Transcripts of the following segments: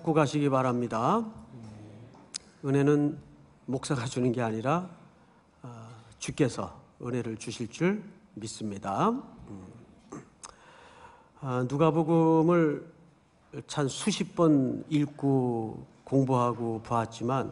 잡고 가시기 바랍니다. 은혜는 목사가 주는 게 아니라 주께서 은혜를 주실 줄 믿습니다. 누가복음을 참 수십 번 읽고 공부하고 보았지만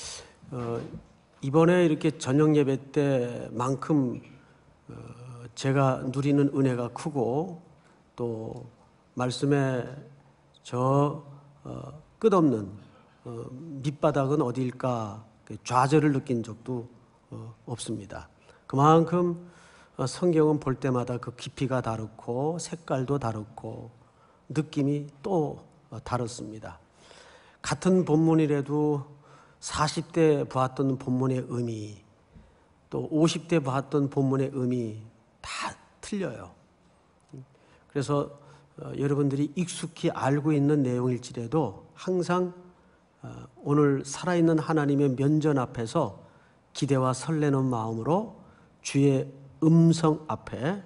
이번에 이렇게 저녁 예배 때만큼 제가 누리는 은혜가 크고 또 말씀에 저 끝없는 밑바닥은 어디일까 좌절을 느낀 적도 없습니다. 그만큼 성경은 볼 때마다 그 깊이가 다르고 색깔도 다르고 느낌이 또 다릅니다. 같은 본문이라도 40대 보았던 본문의 의미 또 50대 보았던 본문의 의미 다 틀려요. 그래서 여러분들이 익숙히 알고 있는 내용일지라도 항상 오늘 살아있는 하나님의 면전 앞에서 기대와 설레는 마음으로 주의 음성 앞에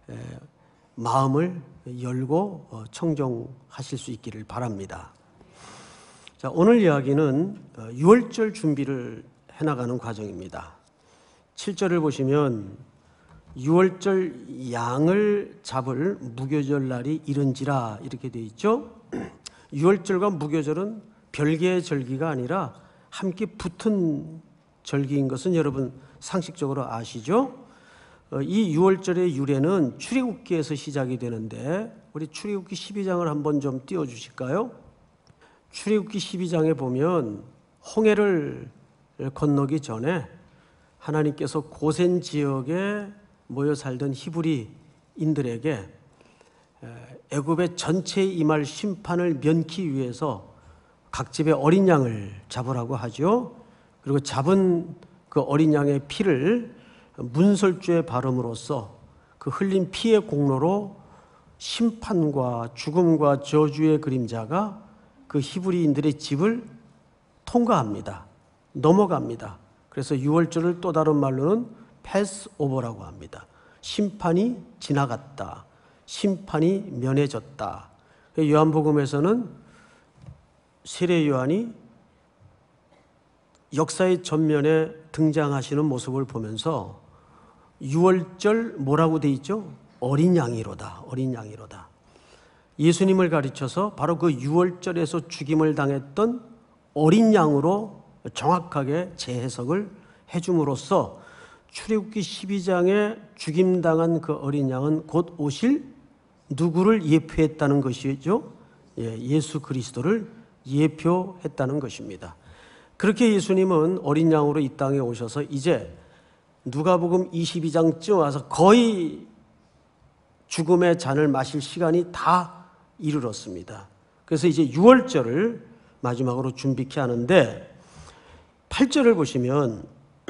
마음을 열고 청종하실 수 있기를 바랍니다. 자, 오늘 이야기는 유월절 준비를 해나가는 과정입니다. 7절을 보시면 유월절 양을 잡을 무교절 날이 이른지라 이렇게 되어 있죠. 유월절과 무교절은 별개의 절기가 아니라 함께 붙은 절기인 것은 여러분 상식적으로 아시죠? 이 유월절의 유래는 출애굽기에서 시작이 되는데 우리 출애굽기 12장을 한번 좀 띄워주실까요? 출애굽기 12장에 보면 홍해를 건너기 전에 하나님께서 고센 지역에 모여 살던 히브리인들에게 애굽의 전체에 임할 심판을 면키 위해서 각 집의 어린 양을 잡으라고 하죠. 그리고 잡은 그 어린 양의 피를 문설주에 바름으로써 그 흘린 피의 공로로 심판과 죽음과 저주의 그림자가 그 히브리인들의 집을 통과합니다. 넘어갑니다. 그래서 유월절을 또 다른 말로는 패스오버라고 합니다. 심판이 지나갔다. 심판이 면해졌다. 요한복음에서는 세례 요한이 역사의 전면에 등장하시는 모습을 보면서 유월절 뭐라고 돼 있죠? 어린 양이로다. 어린 양이로다. 예수님을 가르쳐서 바로 그 유월절에서 죽임을 당했던 어린 양으로 정확하게 재해석을 해줌으로써 출애굽기 12장에 죽임당한 그 어린 양은 곧 오실 누구를 예표했다는 것이죠? 예수 그리스도를 예표했다는 것입니다. 그렇게 예수님은 어린 양으로 이 땅에 오셔서 이제 누가복음 22장쯤 와서 거의 죽음의 잔을 마실 시간이 다 이르렀습니다. 그래서 이제 유월절을 마지막으로 준비케 하는데 8절을 보시면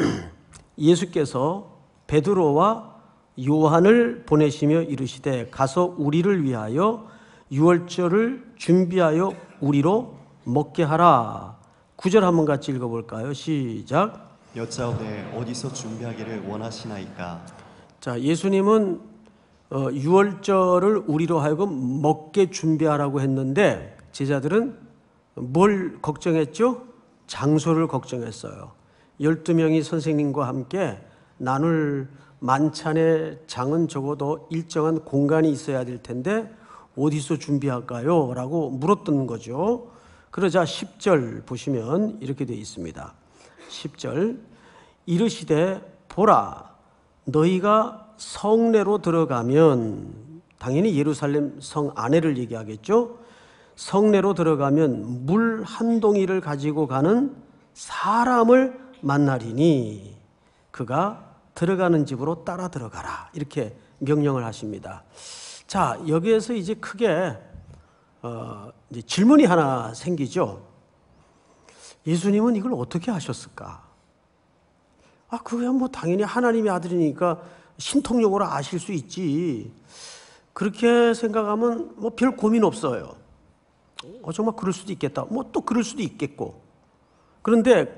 예수께서 베드로와 요한을 보내시며 이르시되 가서 우리를 위하여 유월절을 준비하여 우리로 먹게 하라. 9절 한번 같이 읽어볼까요? 시작. 여짜오되 어디서 준비하기를 원하시나이까? 자, 예수님은 유월절을 우리로 하여금 먹게 준비하라고 했는데 제자들은 뭘 걱정했죠? 장소를 걱정했어요. 12명이 선생님과 함께 나눌 만찬의 장은 적어도 일정한 공간이 있어야 될 텐데 어디서 준비할까요? 라고 물었던 거죠. 그러자 10절 보시면 이렇게 되어 있습니다. 10절 이르시되 보라 너희가 성내로 들어가면 당연히 예루살렘 성 안에를 얘기하겠죠. 성내로 들어가면 물 한 동이를 가지고 가는 사람을 만나리니 그가 들어가는 집으로 따라 들어가라 이렇게 명령을 하십니다. 자, 여기에서 이제 크게 이제 질문이 하나 생기죠. 예수님은 이걸 어떻게 하셨을까? 그야 뭐 당연히 하나님의 아들이니까 신통력으로 아실 수 있지. 그렇게 생각하면 뭐 별 고민 없어요. 정말 그럴 수도 있겠다. 뭐 또 그럴 수도 있겠고. 그런데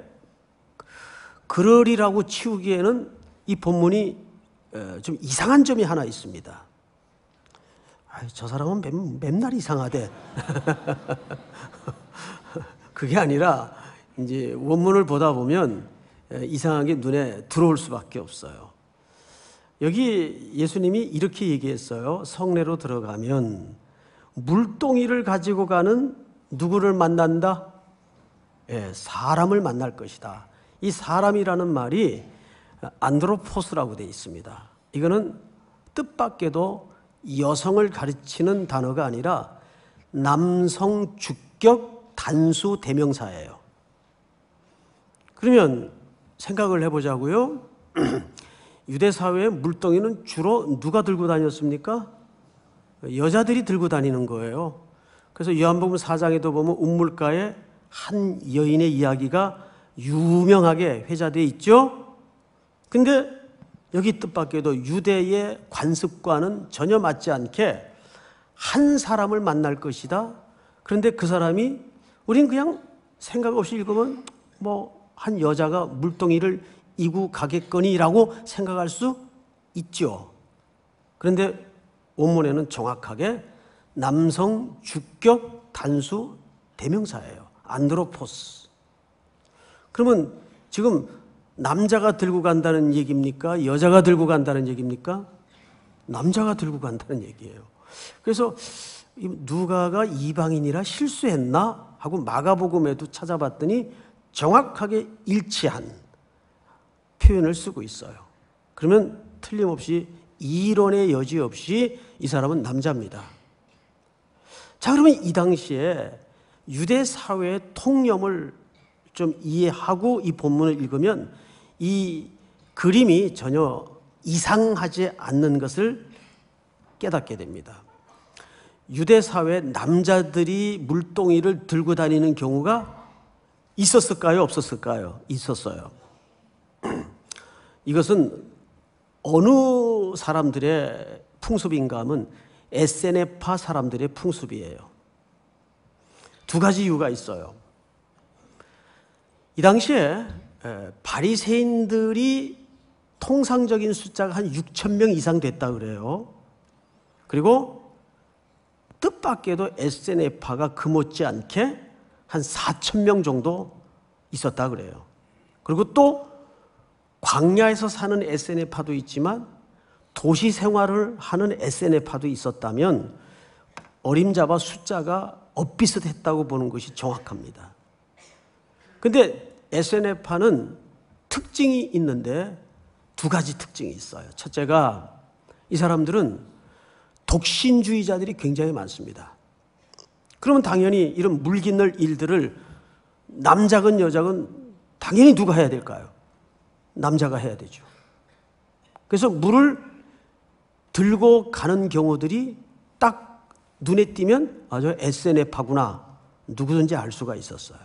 그러리라고 치우기에는 이 본문이 좀 이상한 점이 하나 있습니다. 저 사람은 맨날 이상하대. 그게 아니라 이제 원문을 보다 보면 이상하게 눈에 들어올 수밖에 없어요. 여기 예수님이 이렇게 얘기했어요. 성내로 들어가면 물동이를 가지고 가는 누구를 만난다? 사람을 만날 것이다. 이 사람이라는 말이 안드로포스라고 되어 있습니다. 이거는 뜻밖에도 여성을 가르치는 단어가 아니라 남성 주격 단수 대명사예요. 그러면 생각을 해보자고요. 유대 사회의 물동이는 주로 누가 들고 다녔습니까? 여자들이 들고 다니는 거예요. 그래서 요한복음 4장에도 보면 운물가에 한 여인의 이야기가 유명하게 회자되어 있죠. 근데 여기 뜻밖에도 유대의 관습과는 전혀 맞지 않게 한 사람을 만날 것이다. 그런데 그 사람이 우린 그냥 생각 없이 읽으면 뭐 한 여자가 물동이를 이고 가겠거니라고 생각할 수 있죠. 그런데 원문에는 정확하게 남성 주격 단수 대명사예요. 안드로포스. 그러면 지금 남자가 들고 간다는 얘기입니까? 여자가 들고 간다는 얘기입니까? 남자가 들고 간다는 얘기예요. 그래서 누가가 이방인이라 실수했나 하고 마가복음에도 찾아봤더니 정확하게 일치한 표현을 쓰고 있어요. 그러면 틀림없이 이론의 여지 없이 이 사람은 남자입니다. 자, 그러면 이 당시에 유대 사회의 통념을 좀 이해하고 이 본문을 읽으면 이 그림이 전혀 이상하지 않는 것을 깨닫게 됩니다. 유대 사회 남자들이 물동이를 들고 다니는 경우가 있었을까요? 없었을까요? 있었어요. 이것은 어느 사람들의 풍습인가 하면 에세네파 사람들의 풍습이에요. 두 가지 이유가 있어요. 이 당시에 바리새인들이 통상적인 숫자가 한 6,000명 이상 됐다 그래요. 그리고 뜻밖에도 에세네파가 그 못지않게 한 4,000명 정도 있었다 그래요. 그리고 또 광야에서 사는 에세네파도 있지만 도시 생활을 하는 에세네파도 있었다면 어림잡아 숫자가 엇비슷했다고 보는 것이 정확합니다. 그런데 에세네파는 특징이 있는데 두 가지 특징이 있어요. 첫째가 이 사람들은 독신주의자들이 굉장히 많습니다. 그러면 당연히 이런 물깃늘 일들을 남자건 여자건 당연히 누가 해야 될까요? 남자가 해야 되죠. 그래서 물을 들고 가는 경우들이 딱 눈에 띄면 아, 저 에세네파구나 누구든지 알 수가 있었어요.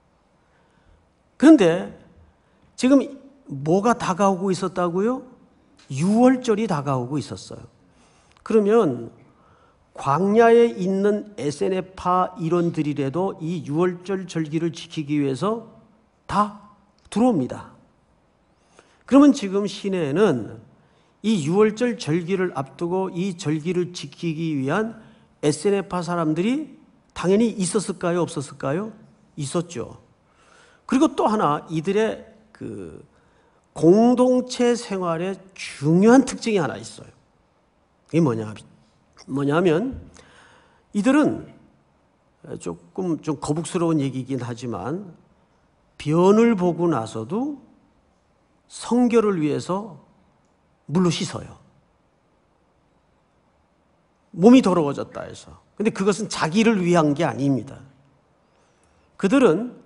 그런데 지금 뭐가 다가오고 있었다고요? 유월절이 다가오고 있었어요. 그러면 광야에 있는 에세네파 일원들이라도 이 유월절 절기를 지키기 위해서 다 들어옵니다. 그러면 지금 시내에는 이 유월절 절기를 앞두고 이 절기를 지키기 위한 에세네파 사람들이 당연히 있었을까요? 없었을까요? 있었죠. 그리고 또 하나 이들의 그 공동체 생활의 중요한 특징이 하나 있어요. 이게 뭐냐면 이들은 조금 좀 거북스러운 얘기이긴 하지만 변을 보고 나서도 성결을 위해서 물로 씻어요. 몸이 더러워졌다 해서. 근데 그것은 자기를 위한 게 아닙니다. 그들은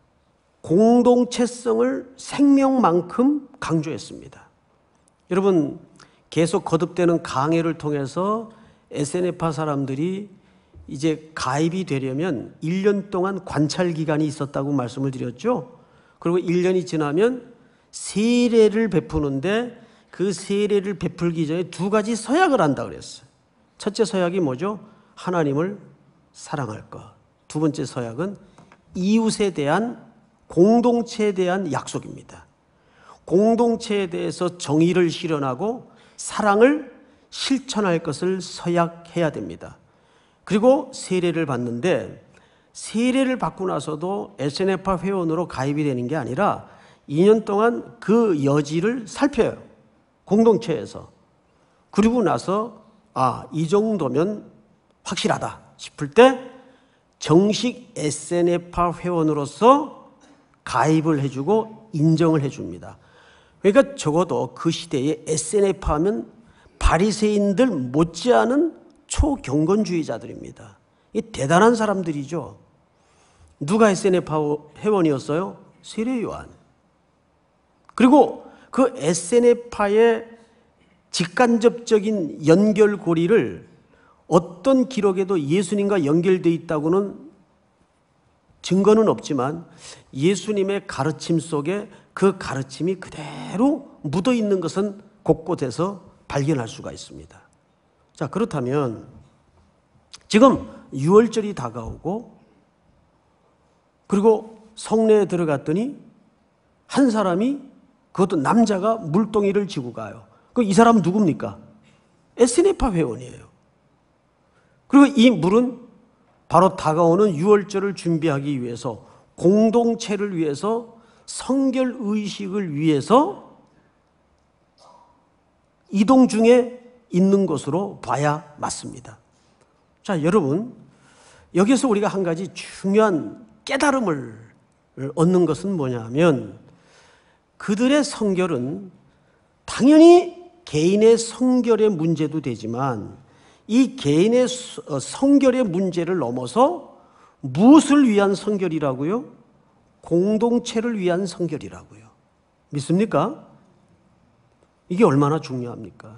공동체성을 생명만큼 강조했습니다. 여러분 계속 거듭되는 강해를 통해서 에세네파 사람들이 이제 가입이 되려면 1년 동안 관찰 기간이 있었다고 말씀을 드렸죠. 그리고 1년이 지나면 세례를 베푸는데 그 세례를 베풀기 전에 두 가지 서약을 한다 그랬어요. 첫째 서약이 뭐죠? 하나님을 사랑할 것. 두 번째 서약은 이웃에 대한 공동체에 대한 약속입니다. 공동체에 대해서 정의를 실현하고 사랑을 실천할 것을 서약해야 됩니다. 그리고 세례를 받는데 세례를 받고 나서도 SNF파 회원으로 가입이 되는 게 아니라 2년 동안 그 여지를 살펴요. 공동체에서. 그리고 나서 이 정도면 확실하다 싶을 때 정식 SNF파 회원으로서 가입을 해주고 인정을 해줍니다. 그러니까 적어도 그 시대에 SNF파 하면 바리새인들 못지않은 초경건주의자들입니다. 이 대단한 사람들이죠. 누가 SNF파 회원이었어요? 세례요한. 그리고 그 SNF파의 직간접적인 연결고리를 어떤 기록에도 예수님과 연결되어 있다고는 증거는 없지만 예수님의 가르침 속에 그 가르침이 그대로 묻어 있는 것은 곳곳에서 발견할 수가 있습니다. 자, 그렇다면 지금 유월절이 다가오고 그리고 성내에 들어갔더니 한 사람이, 그것도 남자가 물동이를 지고 가요. 이 사람은 누굽니까? SNF파 회원이에요. 그리고 이 물은 바로 다가오는 유월절을 준비하기 위해서, 공동체를 위해서, 성결 의식을 위해서 이동 중에 있는 것으로 봐야 맞습니다. 자, 여러분, 여기서 우리가 한 가지 중요한 깨달음을 얻는 것은 뭐냐면, 그들의 성결은 당연히 개인의 성결의 문제도 되지만 이 개인의 성결의 문제를 넘어서 무엇을 위한 성결이라고요? 공동체를 위한 성결이라고요. 믿습니까? 이게 얼마나 중요합니까?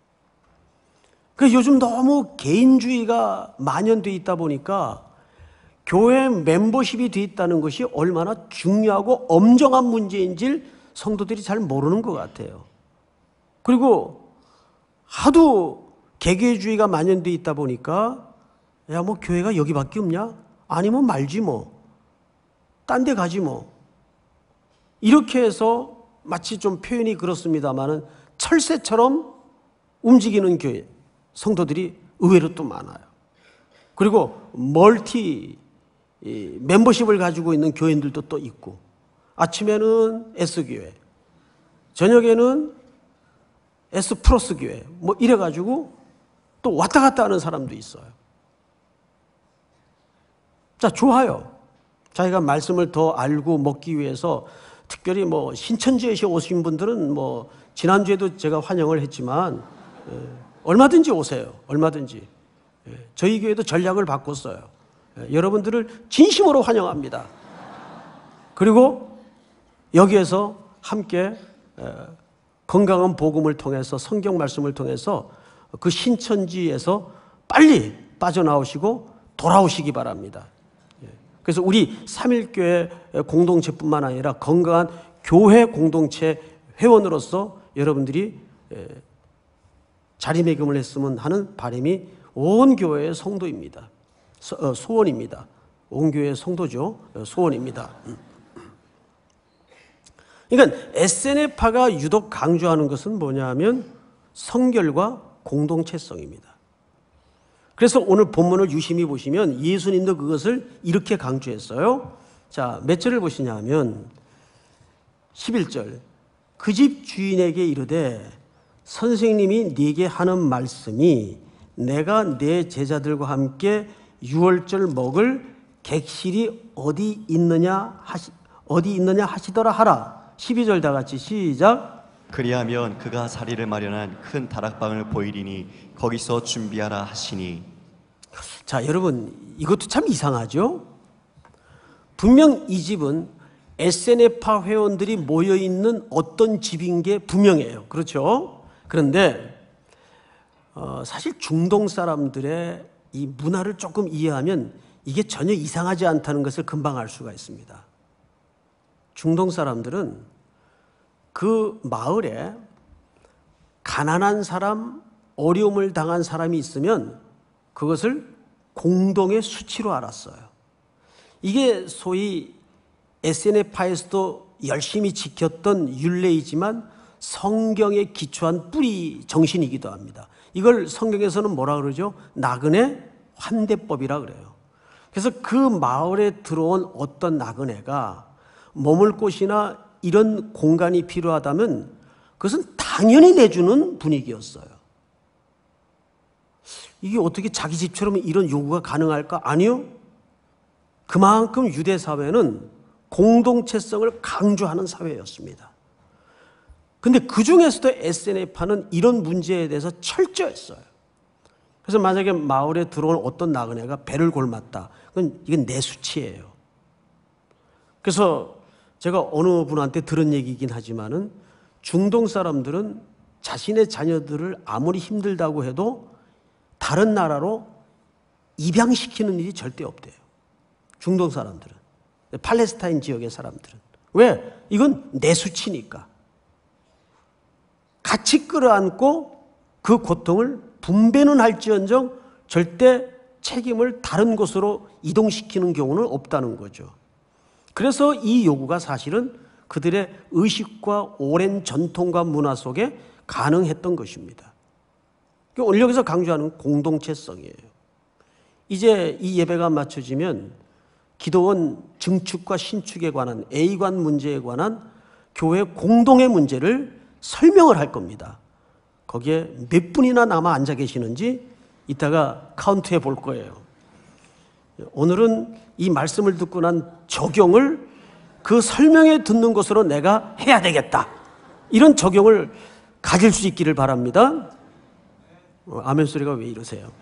요즘 너무 개인주의가 만연되어 있다 보니까 교회 멤버십이 되어 있다는 것이 얼마나 중요하고 엄정한 문제인지를 성도들이 잘 모르는 것 같아요. 그리고 하도 개개주의가 만연되어 있다 보니까 야, 뭐 교회가 여기밖에 없냐? 아니면 말지 뭐. 딴 데 가지 뭐. 이렇게 해서 마치 좀 표현이 그렇습니다만은 철새처럼 움직이는 교회, 성도들이 의외로 또 많아요. 그리고 멤버십을 가지고 있는 교인들도 또 있고, 아침에는 S교회, 저녁에는 S 플러스 교회, 뭐 이래가지고 또 왔다 갔다 하는 사람도 있어요. 자, 좋아요. 자기가 말씀을 더 알고 먹기 위해서 특별히 뭐 신천지에 오신 분들은 뭐 지난주에도 제가 환영을 했지만 얼마든지 오세요. 얼마든지. 저희 교회도 전략을 바꿨어요. 여러분들을 진심으로 환영합니다. 그리고 여기에서 함께 건강한 복음을 통해서, 성경 말씀을 통해서 그 신천지에서 빨리 빠져나오시고 돌아오시기 바랍니다. 그래서 우리 삼일교회 공동체뿐만 아니라 건강한 교회 공동체 회원으로서 여러분들이 자리매김을 했으면 하는 바람이 온 교회의 성도입니다. 소원입니다. 온 교회의 성도죠. 소원입니다. 그러니까 SNF파가 유독 강조하는 것은 뭐냐면 성결과 공동체성입니다. 그래서 오늘 본문을 유심히 보시면 예수님도 그것을 이렇게 강조했어요. 자, 몇 절을 보시냐면 11절. 그 집 주인에게 이르되 선생님이 네게 하는 말씀이 내가 내 제자들과 함께 유월절 먹을 객실이 어디 있느냐 하시더라 하라. 12절 다 같이 시작. 그리하면 그가 자리를 마련한 큰 다락방을 보이리니 거기서 준비하라 하시니. 자, 여러분, 이것도 참 이상하죠? 분명 이 집은 SNF파 회원들이 모여있는 어떤 집인 게 분명해요. 그렇죠? 그런데 사실 중동 사람들의 이 문화를 조금 이해하면 이게 전혀 이상하지 않다는 것을 금방 알 수가 있습니다. 중동 사람들은 그 마을에 가난한 사람, 어려움을 당한 사람이 있으면 그것을 공동의 수치로 알았어요. 이게 소위 SNF파에서도 열심히 지켰던 율례이지만 성경에 기초한 뿌리 정신이기도 합니다. 이걸 성경에서는 뭐라 그러죠? 나그네 환대법이라 그래요. 그래서 그 마을에 들어온 어떤 나그네가 머물 곳이나 이런 공간이 필요하다면 그것은 당연히 내주는 분위기였어요. 이게 어떻게 자기 집처럼 이런 요구가 가능할까? 아니요. 그만큼 유대 사회는 공동체성을 강조하는 사회였습니다. 근데 그 중에서도 SNF파는 이런 문제에 대해서 철저했어요. 그래서 만약에 마을에 들어온 어떤 나그네가 배를 골맞다, 이건 내 수치예요. 그래서 제가 어느 분한테 들은 얘기이긴 하지만은 중동 사람들은 자신의 자녀들을 아무리 힘들다고 해도 다른 나라로 입양시키는 일이 절대 없대요. 중동 사람들은. 팔레스타인 지역의 사람들은. 왜? 이건 내 수치니까. 같이 끌어안고 그 고통을 분배는 할지언정 절대 책임을 다른 곳으로 이동시키는 경우는 없다는 거죠. 그래서 이 요구가 사실은 그들의 의식과 오랜 전통과 문화 속에 가능했던 것입니다. 오늘 여기서 강조하는 공동체성이에요. 이제 이 예배가 마쳐지면 기도원 증축과 신축에 관한 A관 문제에 관한 교회 공동의 문제를 설명을 할 겁니다. 거기에 몇 분이나 남아 앉아 계시는지 이따가 카운트해 볼 거예요. 오늘은 이 말씀을 듣고 난 적용을 그 설명에 듣는 것으로 내가 해야 되겠다. 이런 적용을 가질 수 있기를 바랍니다. 아멘 소리가 왜 이러세요?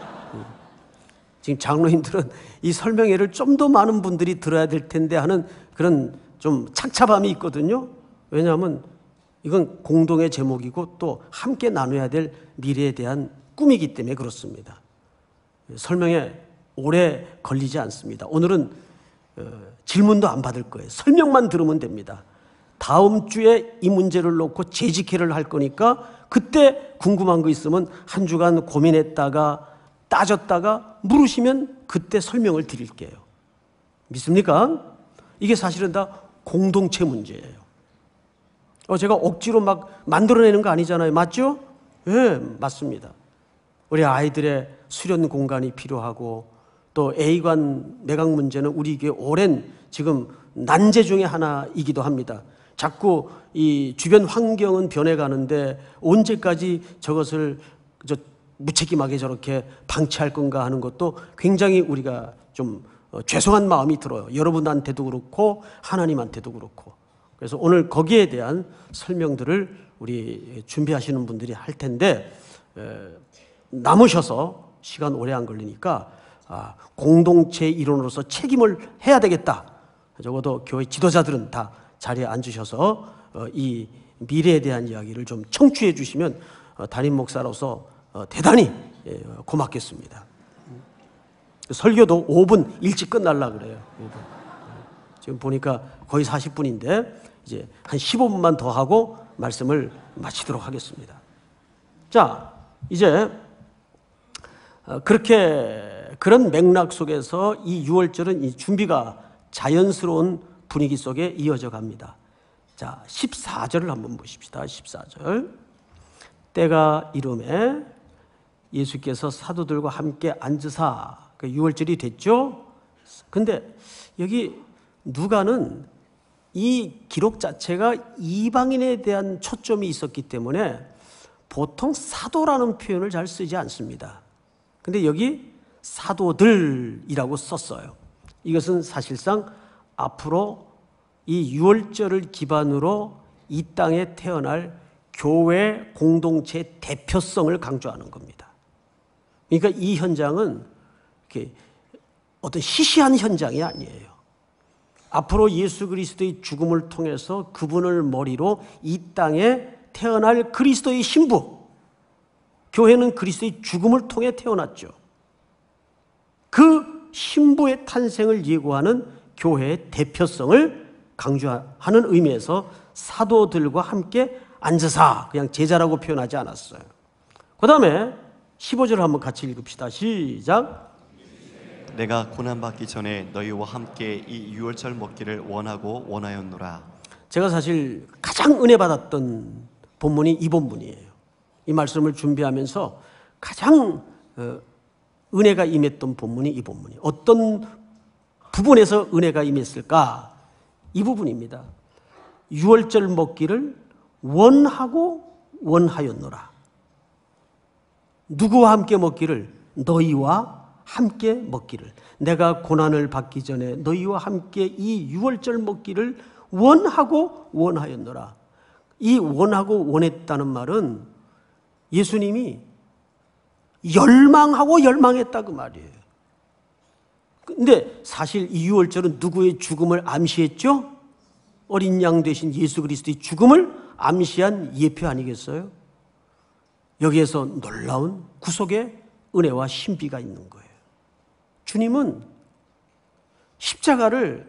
지금 장로님들은 이 설명회를 좀 더 많은 분들이 들어야 될 텐데 하는 그런 좀 착잡함이 있거든요. 왜냐하면 이건 공동의 제목이고 또 함께 나눠야 될 미래에 대한 꿈이기 때문에 그렇습니다. 설명에 오래 걸리지 않습니다. 오늘은 질문도 안 받을 거예요. 설명만 들으면 됩니다. 다음 주에 이 문제를 놓고 재직회를 할 거니까 그때 궁금한 거 있으면 한 주간 고민했다가 따졌다가 물으시면 그때 설명을 드릴게요. 믿습니까? 이게 사실은 다 공동체 문제예요. 제가 억지로 막 만들어내는 거 아니잖아요. 맞죠? 예, 맞습니다. 우리 아이들의 수련 공간이 필요하고 또 A관 매각 문제는 우리 교회 오랜 지금 난제 중에 하나이기도 합니다. 자꾸 이 주변 환경은 변해가는데 언제까지 저것을 무책임하게 저렇게 방치할 건가 하는 것도 굉장히 우리가 좀 죄송한 마음이 들어요. 여러분한테도 그렇고 하나님한테도 그렇고. 그래서 오늘 거기에 대한 설명들을 우리 준비하시는 분들이 할 텐데 남으셔서 시간 오래 안 걸리니까 공동체 일원으로서 책임을 해야 되겠다. 적어도 교회 지도자들은 다 자리에 앉으셔서 이 미래에 대한 이야기를 좀 청취해 주시면 담임 목사로서 대단히 고맙겠습니다. 설교도 5분 일찍 끝날라 그래요. 5분. 지금 보니까 거의 40분인데 이제 한 15분만 더 하고 말씀을 마치도록 하겠습니다. 자, 이제 그런 맥락 속에서 이 6월절은 이 준비가 자연스러운 분위기 속에 이어져 갑니다. 자, 14절을 한번 보십시다. 14절. 때가 이름에 예수께서 사도들과 함께 앉으사, 6월절이 됐죠? 근데 여기 누가는 이 기록 자체가 이방인에 대한 초점이 있었기 때문에 보통 사도라는 표현을 잘 쓰지 않습니다. 근데 여기 사도들이라고 썼어요. 이것은 사실상 앞으로 이 6월절을 기반으로 이 땅에 태어날 교회 공동체의 대표성을 강조하는 겁니다. 그러니까 이 현장은 이렇게 어떤 시시한 현장이 아니에요. 앞으로 예수 그리스도의 죽음을 통해서 그분을 머리로 이 땅에 태어날 그리스도의 신부, 교회는 그리스도의 죽음을 통해 태어났죠. 그 신부의 탄생을 예고하는 교회의 대표성을 강조하는 의미에서 사도들과 함께 앉으사, 그냥 제자라고 표현하지 않았어요. 그 다음에 15절을 한번 같이 읽읍시다. 시작. 내가 고난받기 전에 너희와 함께 이 유월절 먹기를 원하고 원하였노라. 제가 사실 가장 은혜 받았던 본문이 이 본문이에요. 이 말씀을 준비하면서 가장 은혜가 임했던 본문이 이 본문이 어떤 부분에서 은혜가 임했을까? 이 부분입니다. 유월절 먹기를 원하고 원하였노라. 누구와 함께 먹기를? 너희와 함께 먹기를. 내가 고난을 받기 전에 너희와 함께 이 유월절 먹기를 원하고 원하였노라. 이 원하고 원했다는 말은 예수님이 열망하고 열망했다 그 말이에요. 근데 사실 이 유월절은 누구의 죽음을 암시했죠? 어린 양 되신 예수 그리스도의 죽음을 암시한 예표 아니겠어요? 여기에서 놀라운 구속의 은혜와 신비가 있는 거예요. 주님은 십자가를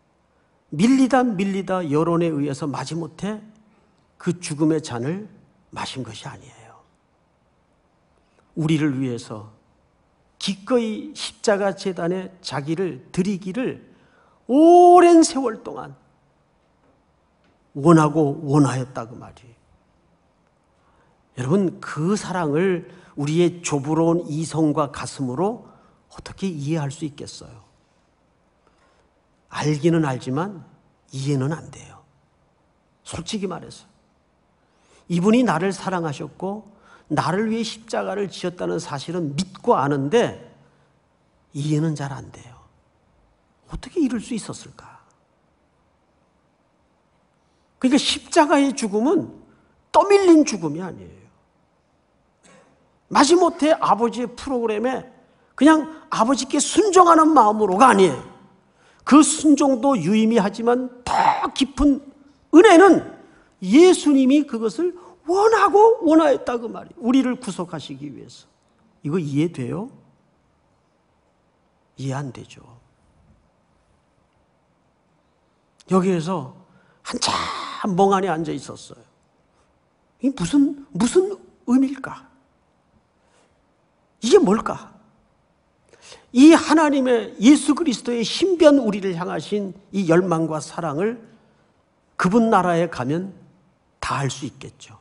밀리다 여론에 의해서 마지못해 그 죽음의 잔을 마신 것이 아니에요. 우리를 위해서 기꺼이 십자가 제단에 자기를 드리기를 오랜 세월 동안 원하고 원하였다 그 말이에요. 여러분, 그 사랑을 우리의 좁으러운 이성과 가슴으로 어떻게 이해할 수 있겠어요? 알기는 알지만 이해는 안 돼요. 솔직히 말해서 이분이 나를 사랑하셨고 나를 위해 십자가를 지었다는 사실은 믿고 아는데 이해는 잘 안 돼요. 어떻게 이럴 수 있었을까? 그러니까 십자가의 죽음은 떠밀린 죽음이 아니에요. 마지못해 아버지의 프로그램에 그냥 아버지께 순종하는 마음으로가 아니에요. 그 순종도 유의미하지만 더 깊은 은혜는 예수님이 그것을 원하고 원하였다 그 말이에요. 우리를 구속하시기 위해서. 이거 이해돼요? 이해 안 되죠. 여기에서 한참 멍하니 앉아 있었어요. 이게 무슨 의미일까? 이게 뭘까? 이 하나님의 예수 그리스도의 신비한 우리를 향하신 이 열망과 사랑을 그분 나라에 가면 다 알 수 있겠죠.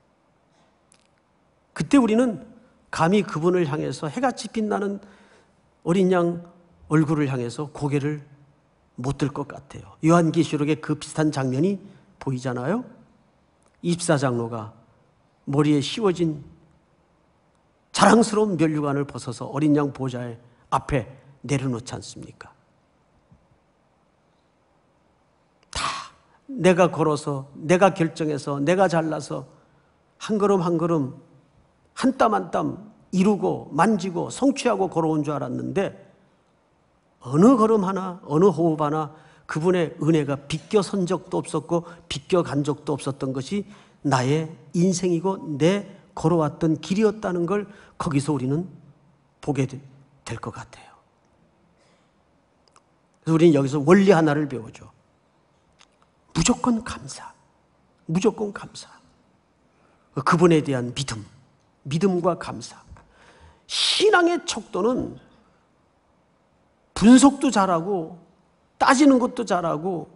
그때 우리는 감히 그분을 향해서 해같이 빛나는 어린 양 얼굴을 향해서 고개를 못 들 것 같아요. 요한계시록에 그 비슷한 장면이 보이잖아요. 24장로가 머리에 씌워진 자랑스러운 면류관을 벗어서 어린 양 보좌의 앞에 내려놓지 않습니까? 다 내가 걸어서, 내가 결정해서, 내가 잘라서 한 걸음 한 걸음, 한 땀 한 땀 이루고 만지고 성취하고 걸어온 줄 알았는데 어느 걸음 하나, 어느 호흡 하나 그분의 은혜가 비껴선 적도 없었고 비껴간 적도 없었던 것이 나의 인생이고 내 걸어왔던 길이었다는 걸 거기서 우리는 보게 될 것 같아요. 그래서 우리는 여기서 원리 하나를 배우죠. 무조건 감사. 무조건 감사. 그분에 대한 믿음과 감사. 신앙의 척도는 분석도 잘하고 따지는 것도 잘하고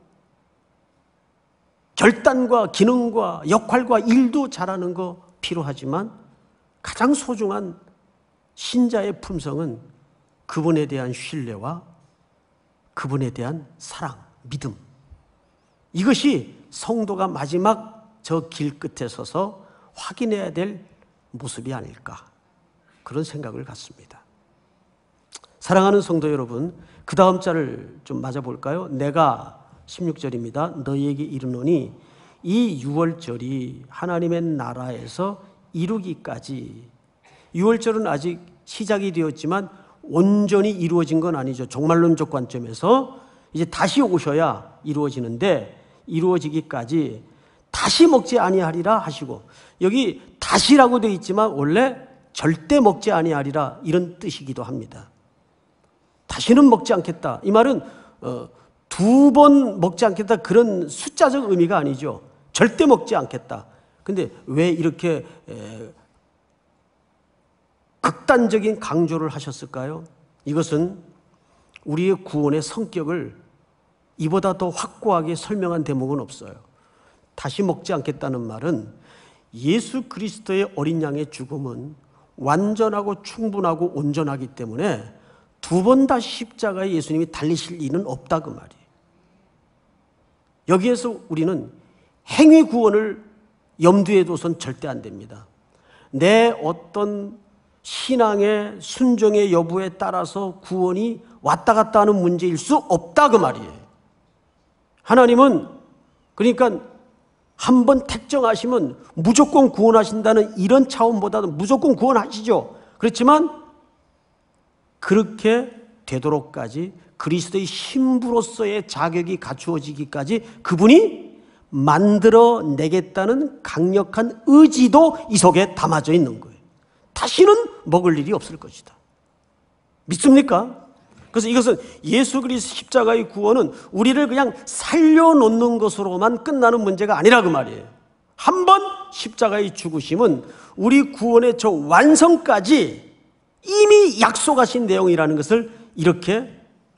결단과 기능과 역할과 일도 잘하는 거 필요하지만 가장 소중한 신자의 품성은 그분에 대한 신뢰와 그분에 대한 사랑, 믿음. 이것이 성도가 마지막 저 길 끝에 서서 확인해야 될 모습이 아닐까, 그런 생각을 갖습니다. 사랑하는 성도 여러분, 그 다음 자를 좀 맞아볼까요? 내가 16절입니다. 너희에게 이르노니 이 유월절이 하나님의 나라에서 이루기까지, 유월절은 아직 시작이 되었지만 온전히 이루어진 건 아니죠. 종말론적 관점에서 이제 다시 오셔야 이루어지는데, 이루어지기까지 다시 먹지 아니하리라 하시고, 여기 다시라고 되어 있지만 원래 절대 먹지 아니하리라 이런 뜻이기도 합니다. 다시는 먹지 않겠다, 이 말은 2번 먹지 않겠다 그런 숫자적 의미가 아니죠. 절대 먹지 않겠다. 근데 왜 이렇게 극단적인 강조를 하셨을까요? 이것은 우리의 구원의 성격을 이보다 더 확고하게 설명한 대목은 없어요. 다시 먹지 않겠다는 말은 예수 그리스도의 어린 양의 죽음은 완전하고 충분하고 온전하기 때문에 두 번 다 십자가에 예수님이 달리실 일은 없다 그 말이에요. 여기에서 우리는 행위 구원을 염두에 둬선 절대 안 됩니다. 내 어떤 신앙의 순종의 여부에 따라서 구원이 왔다 갔다 하는 문제일 수 없다 그 말이에요. 하나님은 그러니까 한 번 택정하시면 무조건 구원하신다는 이런 차원보다는 무조건 구원하시죠. 그렇지만 그렇게 되도록까지 그리스도의 신부로서의 자격이 갖추어지기까지 그분이 만들어내겠다는 강력한 의지도 이 속에 담아져 있는 거예요. 다시는 먹을 일이 없을 것이다. 믿습니까? 그래서 이것은 예수 그리스도 십자가의 구원은 우리를 그냥 살려놓는 것으로만 끝나는 문제가 아니라 그 말이에요. 한 번 십자가의 죽으심은 우리 구원의 저 완성까지 이미 약속하신 내용이라는 것을 이렇게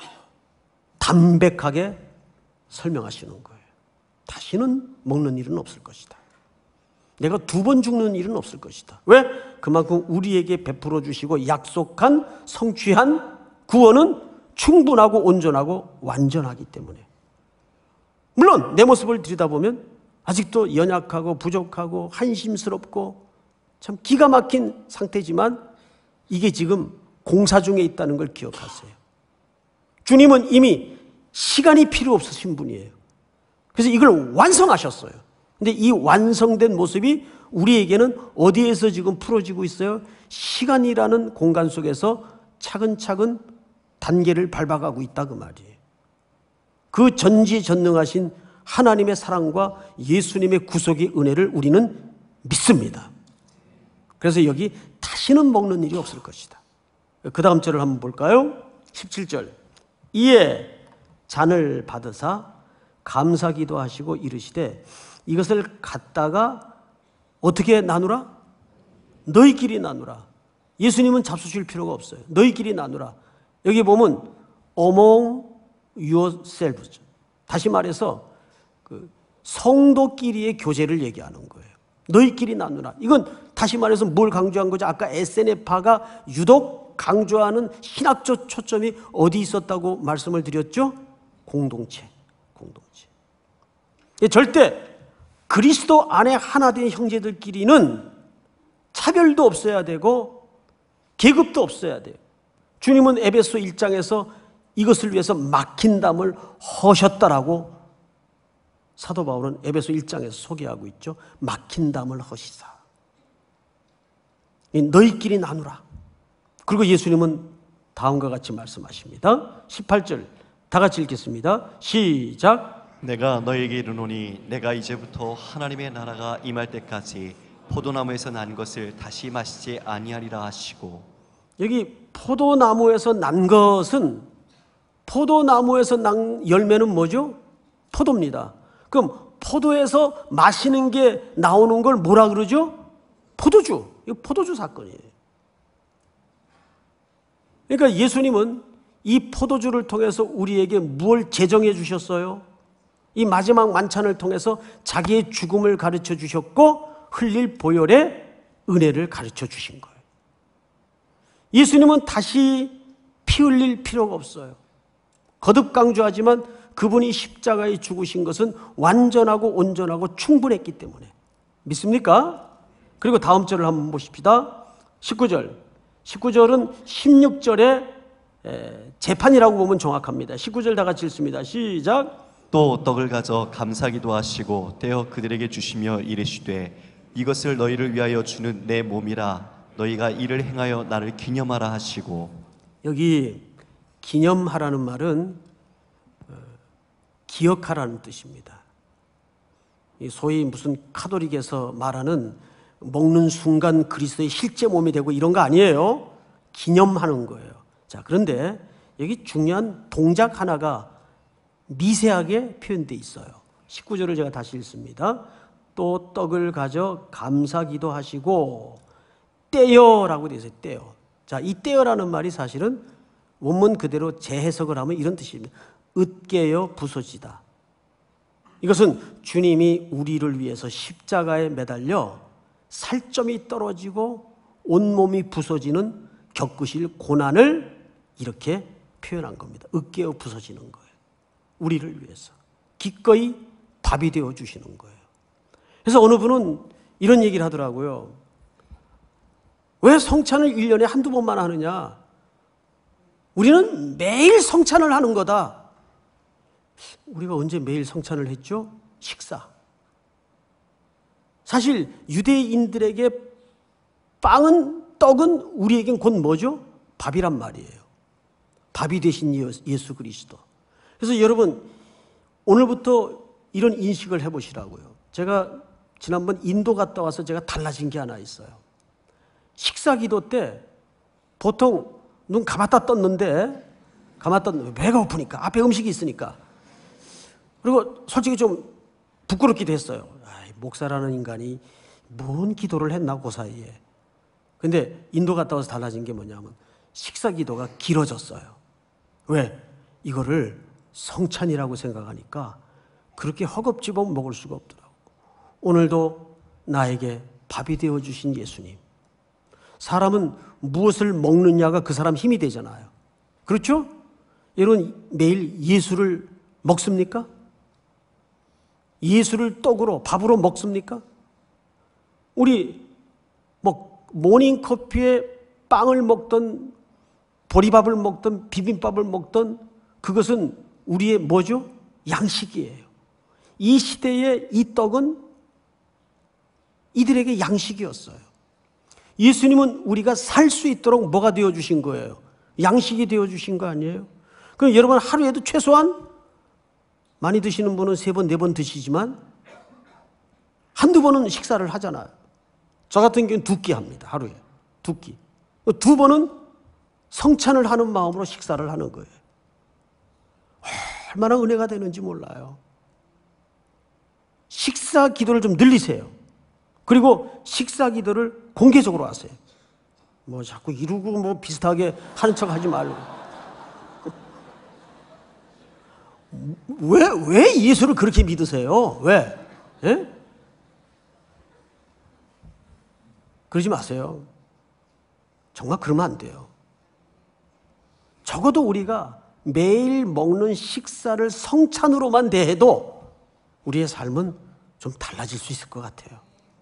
담백하게 설명하시는 거예요. 다시는 먹는 일은 없을 것이다. 내가 두 번 죽는 일은 없을 것이다. 왜? 그만큼 우리에게 베풀어 주시고 약속한 성취한 구원은 충분하고 온전하고 완전하기 때문에. 물론 내 모습을 들여다보면 아직도 연약하고 부족하고 한심스럽고 참 기가 막힌 상태지만 이게 지금 공사 중에 있다는 걸 기억하세요. 주님은 이미 시간이 필요 없으신 분이에요. 그래서 이걸 완성하셨어요. 근데 이 완성된 모습이 우리에게는 어디에서 지금 풀어지고 있어요? 시간이라는 공간 속에서 차근차근 단계를 밟아가고 있다 그 말이에요. 그 전지전능하신 하나님의 사랑과 예수님의 구속의 은혜를 우리는 믿습니다. 그래서 여기 다시는 먹는 일이 없을 것이다. 그 다음 절을 한번 볼까요? 17절. 이에 잔을 받으사 감사기도 하시고 이르시되 이것을 갖다가 어떻게 나누라? 너희끼리 나누라. 예수님은 잡수실 필요가 없어요. 너희끼리 나누라. 여기 보면 among yourselves. 다시 말해서 그 성도끼리의 교제를 얘기하는 거예요. 너희끼리 나누라. 이건 다시 말해서 뭘 강조한 거죠? 아까 SNF파가 유독 강조하는 신학적 초점이 어디 있었다고 말씀을 드렸죠? 공동체. 절대 그리스도 안에 하나 된 형제들끼리는 차별도 없어야 되고 계급도 없어야 돼요. 주님은 에베소 1장에서 이것을 위해서 막힌 담을 허셨다라고 사도 바울은 에베소 1장에서 소개하고 있죠. 막힌 담을 허시사. 너희끼리 나누라. 그리고 예수님은 다음과 같이 말씀하십니다. 18절 다 같이 읽겠습니다. 시작. 내가 너에게 이르노니 내가 이제부터 하나님의 나라가 임할 때까지 포도나무에서 난 것을 다시 마시지 아니하리라 하시고. 여기 포도나무에서 난 것은 포도나무에서 난 열매는 뭐죠? 포도입니다. 그럼 포도에서 마시는 게 나오는 걸 뭐라 그러죠? 포도주. 이거 포도주 사건이에요. 그러니까 예수님은 이 포도주를 통해서 우리에게 무엇을 제정해 주셨어요? 이 마지막 만찬을 통해서 자기의 죽음을 가르쳐 주셨고 흘릴 보혈의 은혜를 가르쳐 주신 거예요. 예수님은 다시 피 흘릴 필요가 없어요. 거듭 강조하지만 그분이 십자가에 죽으신 것은 완전하고 온전하고 충분했기 때문에. 믿습니까? 그리고 다음 절을 한번 보십시다. 19절. 19절은 16절의 재판이라고 보면 정확합니다. 19절 다 같이 읽습니다. 시작. 또 떡을 가져 감사기도 하시고 떼어 그들에게 주시며 이르시되 이것을 너희를 위하여 주는 내 몸이라 너희가 이를 행하여 나를 기념하라 하시고. 여기 기념하라는 말은 기억하라는 뜻입니다. 소위 무슨 카톨릭에서 말하는 먹는 순간 그리스도의 실제 몸이 되고 이런 거 아니에요. 기념하는 거예요. 자, 그런데 여기 중요한 동작 하나가 미세하게 표현되어 있어요. 19절을 제가 다시 읽습니다. 또 떡을 가져 감사기도 하시고 떼어라고 되어 있어요. 떼어. 자, 이 떼어라는 말이 사실은 원문 그대로 재해석을 하면 이런 뜻입니다. 으깨어 부서지다. 이것은 주님이 우리를 위해서 십자가에 매달려 살점이 떨어지고 온몸이 부서지는 겪으실 고난을 이렇게 표현한 겁니다. 으깨어 부서지는 거예요. 우리를 위해서 기꺼이 밥이 되어 주시는 거예요. 그래서 어느 분은 이런 얘기를 하더라고요. 왜 성찬을 1년에 한두 번만 하느냐? 우리는 매일 성찬을 하는 거다. 우리가 언제 매일 성찬을 했죠? 식사. 사실 유대인들에게 빵은, 떡은 우리에겐 곧 뭐죠? 밥이란 말이에요. 밥이 되신 예수 그리스도. 그래서 여러분, 오늘부터 이런 인식을 해보시라고요. 제가 지난번 인도 갔다 와서 제가 달라진 게 하나 있어요. 식사 기도 때 보통 눈 감았다 떴는데 배가 고프니까, 앞에 음식이 있으니까. 그리고 솔직히 좀 부끄럽기도 했어요. 목사라는 인간이 뭔 기도를 했나 그 사이에. 근데 인도 갔다 와서 달라진 게 뭐냐면 식사 기도가 길어졌어요. 왜? 이거를 성찬이라고 생각하니까 그렇게 허겁지겁 먹을 수가 없더라고요. 오늘도 나에게 밥이 되어주신 예수님. 사람은 무엇을 먹느냐가 그 사람 힘이 되잖아요. 그렇죠? 여러분 매일 예수를 먹습니까? 예수를 떡으로 밥으로 먹습니까? 우리 모닝커피에 빵을 먹던 보리밥을 먹던 비빔밥을 먹던 그것은 우리의 뭐죠? 양식이에요. 이 시대의 이 떡은 이들에게 양식이었어요. 예수님은 우리가 살 수 있도록 뭐가 되어주신 거예요? 양식이 되어주신 거 아니에요? 그럼 여러분 하루에도 최소한 많이 드시는 분은 3번, 4번 드시지만 한두 번은 식사를 하잖아요. 저 같은 경우는 2끼 합니다. 하루에 2끼. 2번은 성찬을 하는 마음으로 식사를 하는 거예요. 얼마나 은혜가 되는지 몰라요. 식사 기도를 좀 늘리세요. 그리고 식사 기도를 공개적으로 하세요. 자꾸 이루고 비슷하게 하는 척 하지 말고. 왜 예수를 그렇게 믿으세요? 왜? 예? 그러지 마세요. 정말 그러면 안 돼요. 적어도 우리가 매일 먹는 식사를 성찬으로만 대해도 우리의 삶은 좀 달라질 수 있을 것 같아요.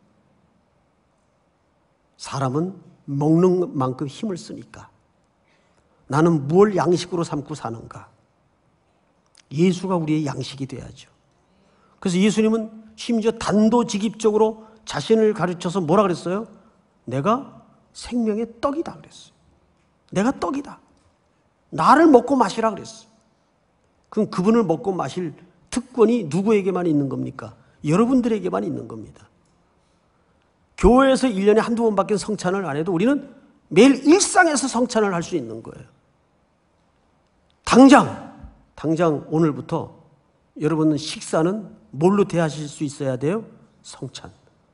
사람은 먹는 만큼 힘을 쓰니까. 나는 무엇을 양식으로 삼고 사는가? 예수가 우리의 양식이 돼야죠. 그래서 예수님은 심지어 단도직입적으로 자신을 가르쳐서 뭐라 그랬어요? 내가 생명의 떡이다 그랬어요. 내가 떡이다. 나를 먹고 마시라 그랬어요. 그럼 그분을 먹고 마실 특권이 누구에게만 있는 겁니까? 여러분들에게만 있는 겁니다. 교회에서 1년에 한두 번밖에 성찬을 안 해도 우리는 매일 일상에서 성찬을 할 수 있는 거예요. 당장 오늘부터 여러분은 식사는 뭘로 대하실 수 있어야 돼요? 성찬.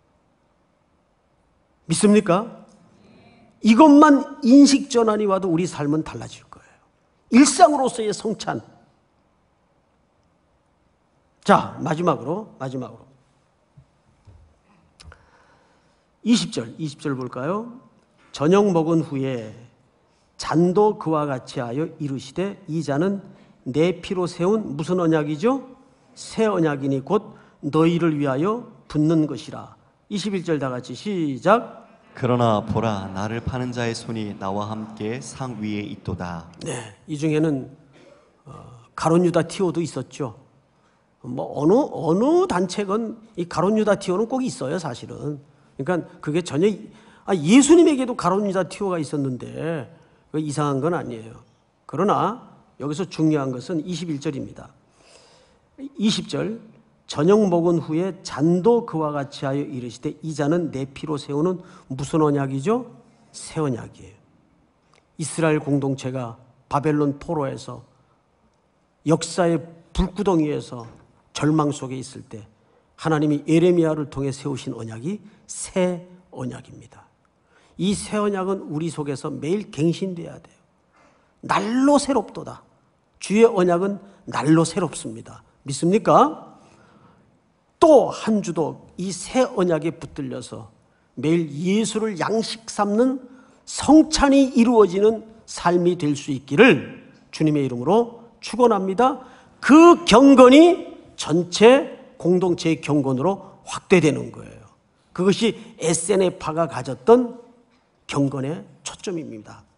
믿습니까? 이것만 인식 전환이 와도 우리 삶은 달라질 거예요. 일상으로서의 성찬. 자, 마지막으로 20절 볼까요? 저녁 먹은 후에 잔도 그와 같이 하여 이르시되 이 잔은 내 피로 세운 무슨 언약이죠? 새 언약이니 곧 너희를 위하여 붓는 것이라. 21절 다 같이 시작. 그러나 보라, 나를 파는 자의 손이 나와 함께 상 위에 있도다. 네, 이 중에는 가룟 유다 티오도 있었죠. 어느 단체건 이 가룟 유다 티오는 꼭 있어요, 사실은. 그러니까 그게 전혀 예수님에게도 가룟 유다 티오가 있었는데 이상한 건 아니에요. 그러나 여기서 중요한 것은 21절입니다. 20절 저녁 먹은 후에 잔도 그와 같이 하여 이르시되 이 잔은 내 피로 세우는 무슨 언약이죠? 새 언약이에요. 이스라엘 공동체가 바벨론 포로에서 역사의 불구덩이에서 절망 속에 있을 때 하나님이 예레미야를 통해 세우신 언약이 새 언약입니다. 이 새 언약은 우리 속에서 매일 갱신돼야 돼요. 날로 새롭도다. 주의 언약은 날로 새롭습니다. 믿습니까? 또 한 주도 이 새 언약에 붙들려서 매일 예수를 양식 삼는 성찬이 이루어지는 삶이 될 수 있기를 주님의 이름으로 축원합니다. 그 경건이 전체 공동체의 경건으로 확대되는 거예요. 그것이 SNF파가 가졌던 경건의 초점입니다.